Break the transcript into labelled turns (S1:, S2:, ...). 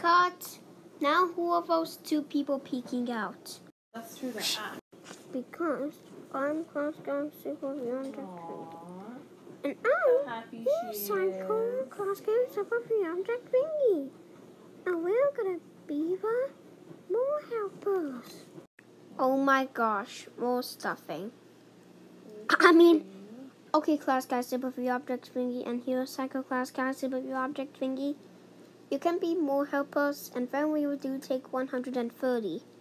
S1: Cut. Now who are those two people peeking out?
S2: That's true. That.
S1: Because I'm class guy super beyond and
S2: Happy
S1: I'm psycho class guy super beyond thingy. And we're gonna be the more helpers. Oh my gosh, more stuffing. Okay, class guy super free object thingy, and here's psycho class guy super free object thingy. You can be more helpers, and then we will do take 130.